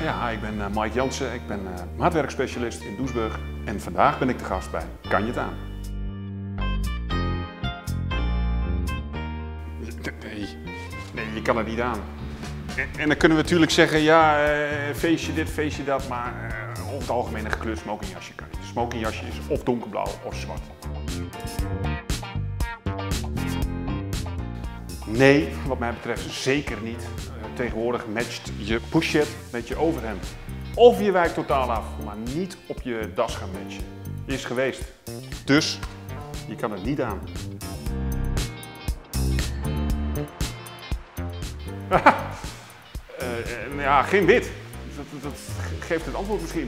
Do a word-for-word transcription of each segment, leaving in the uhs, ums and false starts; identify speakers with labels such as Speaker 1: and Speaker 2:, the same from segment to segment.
Speaker 1: Ja, ik ben uh, Mike Jansen, ik ben uh, maatwerkspecialist in Doesburg en vandaag ben ik de gast bij Kan je het aan? Nee, nee, je kan het niet aan. En, en dan kunnen we natuurlijk zeggen, ja, uh, feestje dit, feestje dat, maar uh, over het algemeen een gekleurd smokingjasje kan niet. Smokingjasje is of donkerblauw of zwart. Nee, wat mij betreft zeker niet. Uh, tegenwoordig matcht je pushjet met je overhemd. Of je wijkt totaal af, maar niet op je das gaan matchen. Is geweest. Dus, je kan het niet aan. uh, uh, ja, geen wit. Dat, dat geeft het antwoord misschien.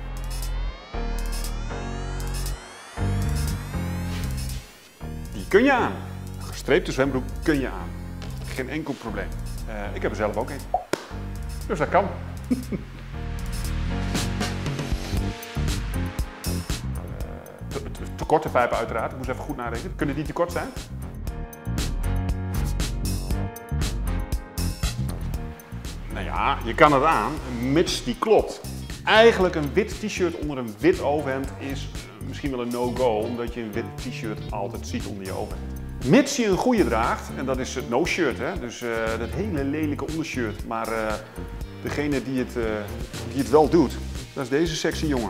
Speaker 1: Die kun je aan. Een gestreepte zwembroek kun je aan. Geen enkel probleem. Uh, ik heb er zelf ook een. Dus dat kan. uh, te, te, te korte pijpen uiteraard. Ik moest even goed nadenken. Kunnen die te kort zijn? Nou ja, je kan het aan, mits die klopt. Eigenlijk een wit t-shirt onder een wit overhemd is misschien wel een no-go, omdat je een wit t-shirt altijd ziet onder je overhemd. Mits je een goede draagt, en dat is het no-shirt, hè? Dus uh, dat hele lelijke ondershirt, maar uh, degene die het, uh, die het wel doet, dat is deze sexy jongen.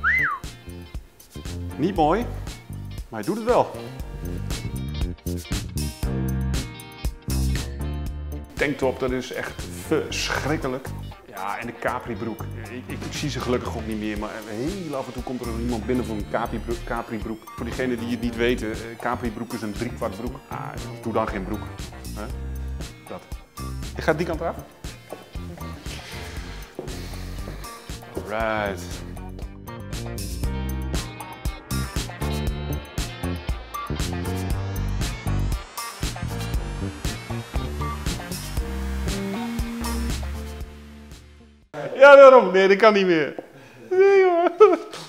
Speaker 1: Niet mooi, maar hij doet het wel. Tanktop, dat is echt verschrikkelijk. Ja, en de capribroek. Ik, ik, ik zie ze gelukkig ook niet meer, maar heel af en toe komt er iemand binnen voor een capribroek. capribroek. Voor diegenen die het niet weten, capribroek is een driekwart broek. Ah, doe dan geen broek. He? Dat. Je gaat die kant af. Alright. Ja, daarom. Nee, dat kan niet meer. Nee, hoor.